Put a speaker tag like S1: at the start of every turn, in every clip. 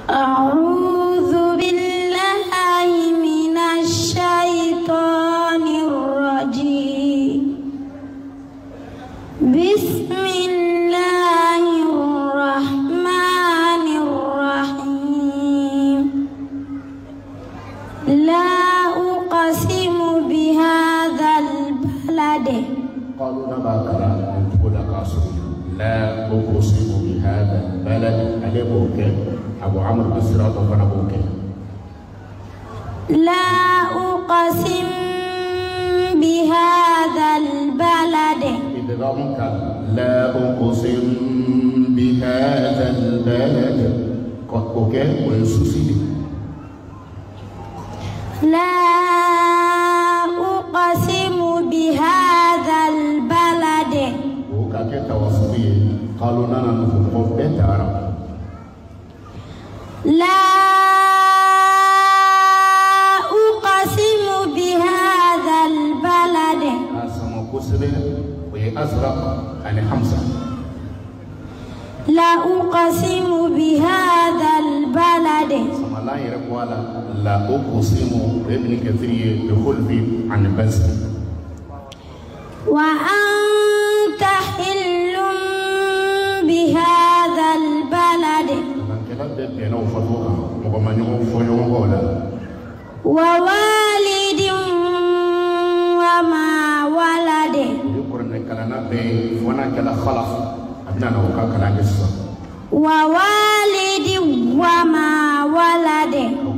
S1: أعوذ بالله من الشيطان الرجيم. بسم الله الرحمن الرحيم. لا أقسم بهذا البلد.
S2: قالوا نبا كرا نقول قاسم لا أقسم بهذا البلد ألبوك أبو عمرو بالصراط فنبوك.
S1: لا أقسم بهذا البلد.
S2: إدغامك لا أقسم بهذا البلد. أوكي ويسوسي.
S1: لا أقسم بهذا البلد.
S2: وكاكي توصبي قالوا لنا نفوق بيت عرب.
S1: لا أقسم بهذا البلد.
S2: أسمع كسبة ويأزرق عن حمزة.
S1: لا أقسم بهذا البلد.
S2: سما لا يرقوا لا أقسم ابن كثير بخلف عن بس.
S1: وأنت حل بهذا البلد. ووالد وما ولد. ووالد وما ولد.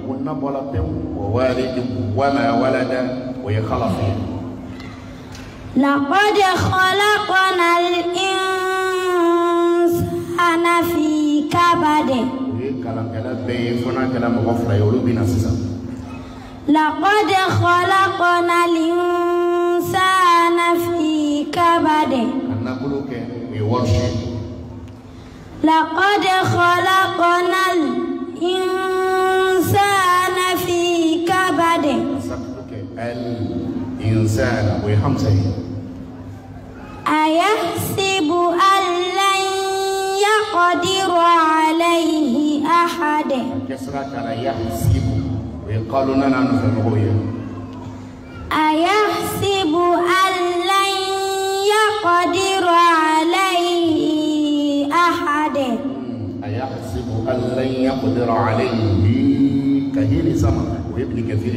S2: ووالد وما ولد ويخلف.
S1: لقد خلقنا الإنسان في كبد. لقد خلقنا الإنسان في كبد. لقد خلقنا الإنسان في كبد.
S2: الإنسان وحمزة.
S1: أيحسب أن لن يقدر عليه أحد.
S2: ويقالوا لنا نفهمه.
S1: أيحسب أن لن يقدر عليه أحد.
S2: أيحسب أن لن يقدر عليه كهيل سما وابن كثير.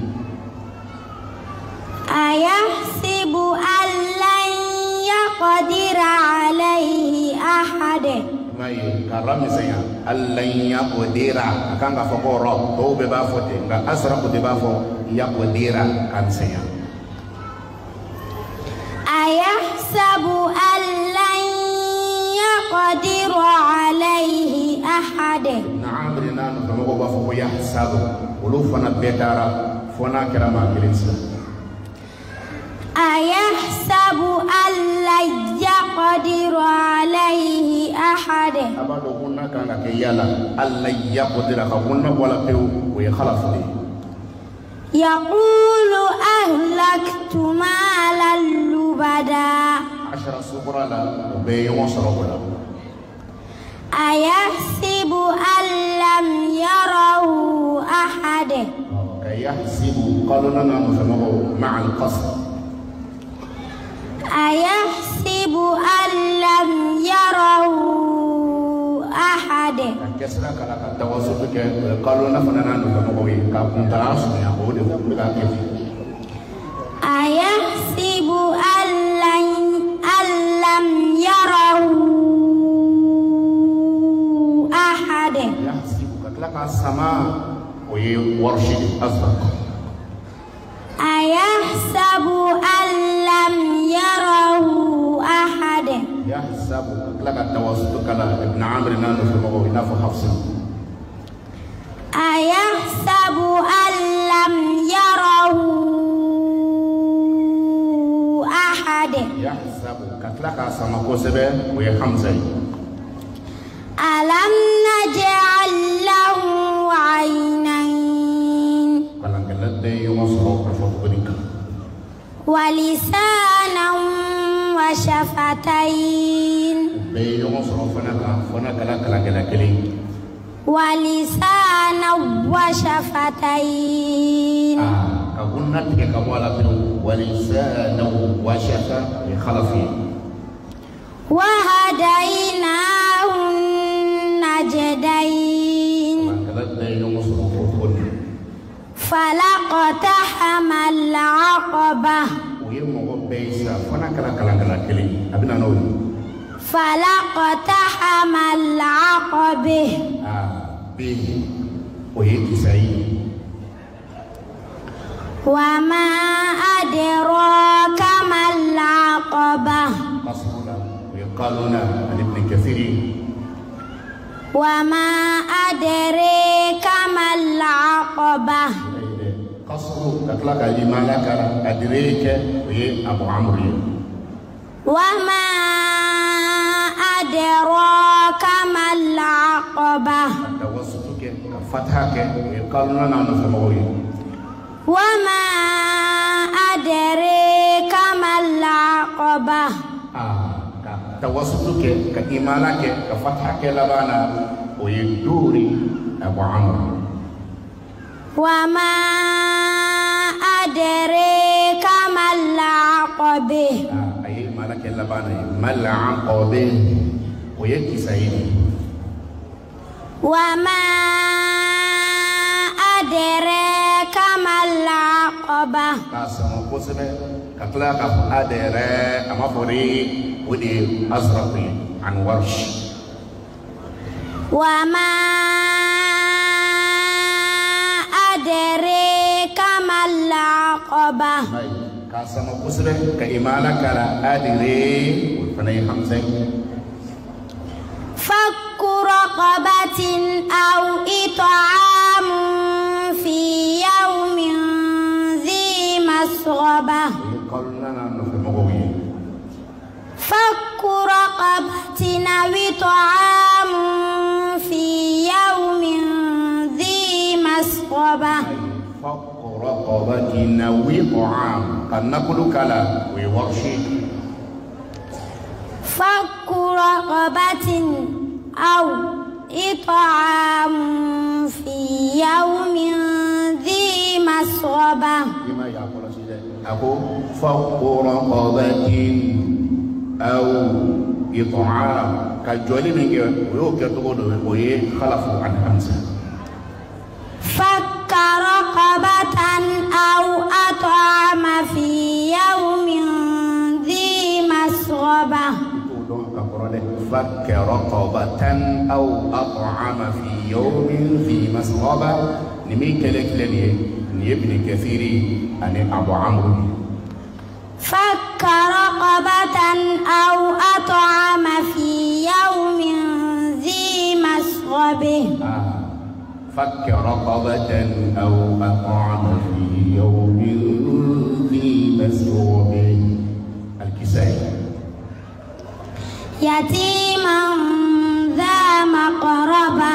S1: أيحسب أن لن يقدر عليه أحد.
S2: ما يكرم سيا ألن يقدر كان غفور رب تو ببافوت أسرق ببافو يقدر كان سيا.
S1: أيحسب أن لن يقدر عليه أحد.
S2: نعم رنا نفهمه بافو يحسب ولو فنا بيتارا فنا كرما كريسا.
S1: أيحسب أن لن يقدر عليه أحد.
S2: أبدا كنا كان كيالا ألن يقدر كنا ولا بيو ويخلف لي.
S1: يقول أهلكت مالا لبدا.
S2: 10 سبرا لا بيوم سرقلا.
S1: أيحسب أن لم يره أحد.
S2: يحسب قالوا لنا نفهمه مع القصر.
S1: أيحسب أن لم يره أحد.
S2: كسرة كلا كتوسط قالوا نفهمنا نفهمه كابون تراس يقول
S1: أيحسب أن لم يره أحد.
S2: يحسب كلا كسماء ويورشد أصدق.
S1: أيحسب أن لم يره أحد.
S2: يحسب لك التوسط كلا ابن عمرو نفهمه نفه حفص.
S1: أيحسب أن لم يره أحد.
S2: يحسب كتلك سما كوسبه ويحمزه.
S1: ألم نجعل له عينين. ولسانا وشفتين. ولسانا وشفتين
S2: كهنا تكمل ولسانا وشفا خلفي
S1: وهديناه النجدين فلاقتحم العقبة فلاقتحم العقبة وما أدراك ما العقبة
S2: قالونا عن ابن كثير
S1: وما أدريك ما العقبة
S2: قصر أطلق لمالك أدريك أبو عمرو
S1: وما أدراك ما العقبة
S2: توسطك فتحك قالونا نحن سمعوي
S1: وما أدريك ما العقبة
S2: توسطك كإيمانك كفتحك لبانا ويدوري أبو عمرو
S1: وما أدريك ما العقبة
S2: أي مالك لبانا ما العقبة ويكي سيدي
S1: وما أدريك ما العقبة
S2: كاسمو كسبة كتلاك أدريك أما فري ودي أزرقي عن ورش
S1: وما أدريك ما العقبة
S2: كاسمو كسبة كإيمانك لا أدريك وفني حمزة
S1: فك رقبة أو إطعام في يوم ذي مسغبة فك رقبة أو إطعام في يوم ذي مسغبة
S2: فك رقبة أو إطعام قد نقول كلا ويورشي
S1: فك رقبة أو إطعام في يوم ذي مسغبة
S2: أبو فك رقبة أو إطعام كجولي منك ويوكي تقول ويه خلفوا عن همسة
S1: فك رقبة أو أطعم في يوم ذي مسغبة
S2: فك رقبة أو أطعم في يوم ذي مسغبة نميك لك لني ابن كثير أن أبو عمرو
S1: فك رقبة أو أطعم في يوم ذي مسغبة
S2: فك رقبة أو أطعم في يوم ذي مسغبة الكسائي
S1: يتيما ذا مقربة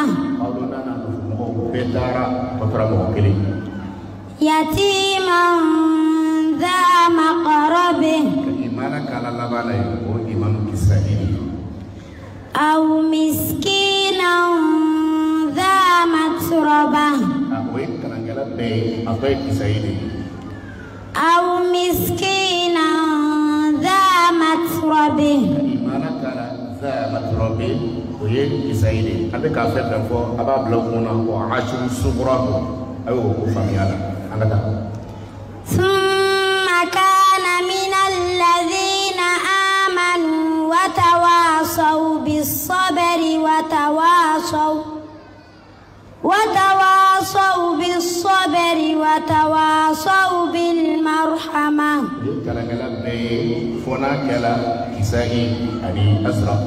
S1: يتيما ذا مقربة أو مسكينا ذا متربة أو مسكينا ذا متربة
S2: ذا متربة ويجي سيدي أبي كافر دفو أبا بلغونا وعاشر صغره أو فميالا
S1: ثم كان من الذين آمنوا وتواصوا بالصبر وتواصوا بالصبر وتواصوا بالمرحمة
S2: كلا كلا بي فونا كلا كسائي أبي أزرق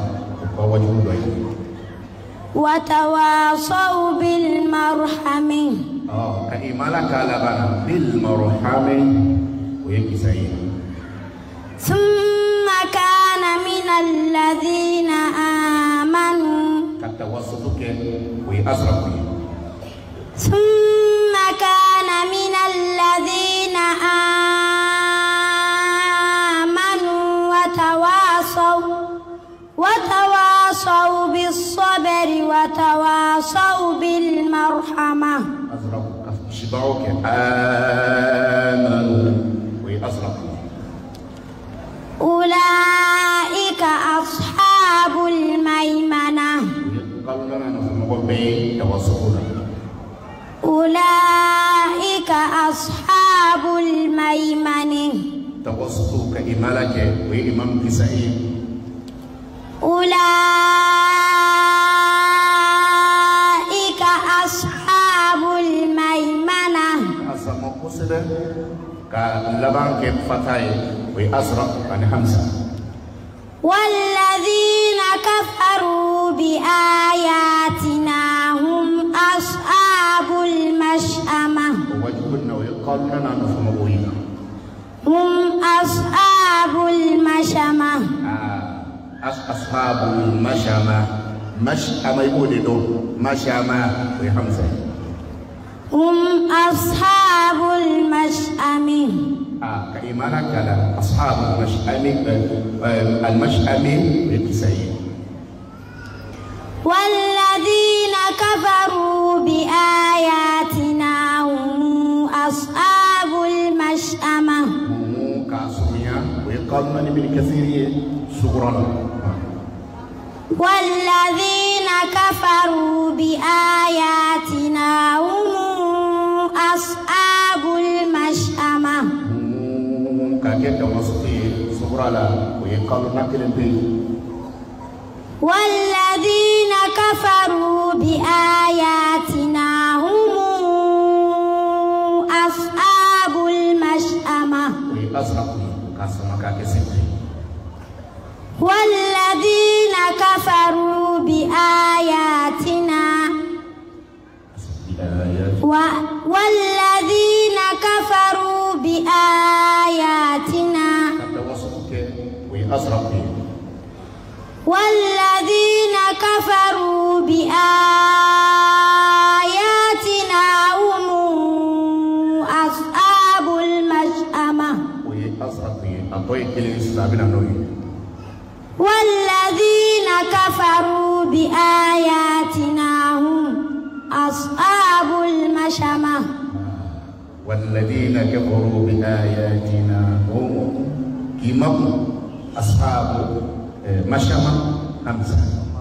S1: وتواصوا بالمرحمة
S2: كإيمانا كلا بنا بالمرحمة ويجي سيد
S1: ثم كان من الذين آمنوا
S2: كتوسطك ويأزرق
S1: ثم كان من الذين آمنوا وتواصوا بالصبر وتواصوا المرحمة
S2: أزرق شبعوك آمنوا وأزرق
S1: أولئك أصحاب الميمنة
S2: قالوا لنا نفهم بين توسطنا
S1: أولئك أصحاب الميمنة
S2: توسط كإمالك وإمام كسائي
S1: أولئك أصحاب الميمنة
S2: أسمى قصدا كاللبان كيف فتاي وأزرق عن همسة
S1: والذين كفروا بآياتنا هم أصحاب المشأمة
S2: وجبنا ويقالوا لنا نفهم بين
S1: هم أصحاب المشأمة
S2: أصحاب المشأمة مشأمة يقول له مشأمة وهمزة
S1: هم أصحاب المشأمة
S2: كإيمانك على أصحاب المشأمة بالكسائي
S1: والذين كفروا بآياتنا هم أصحاب المشأمة
S2: كاسميا ويقالون من كثير سكران
S1: والذين كفروا بآياتنا هم أصحاب المشأمة
S2: كاكيت وسطي سكرالا ويقالون كلمة
S1: والذين كفروا بآياتنا هم أصحاب المشأمة والذين كفروا بآياتنا والذين كفروا بآياتنا والذين كفروا بآياتنا هم أصحاب المشأمة والذين كفروا بآياتنا هم أصحاب المشأمة
S2: والذين كفروا بآياتنا هم كمم أصحاب مشأمة همزة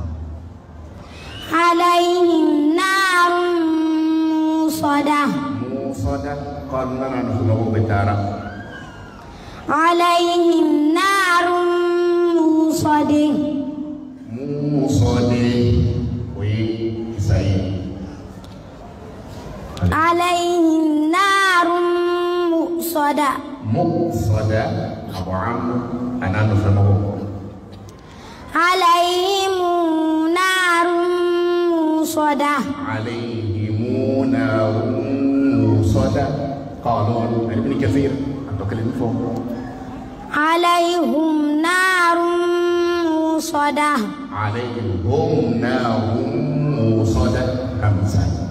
S1: عليهم نار موصدة
S2: قالوا لنا نحن بتارا
S1: عليهم نار موصدة عليهم نار مؤصدة
S2: أبو عمرو أنا نفهمه
S1: عليهم نار موصدة
S2: عليهم نار موصدة قالوا ابن كثير عنده كلمة فوق
S1: عليهم نار موصدة
S2: عليهم نار موصدة همزة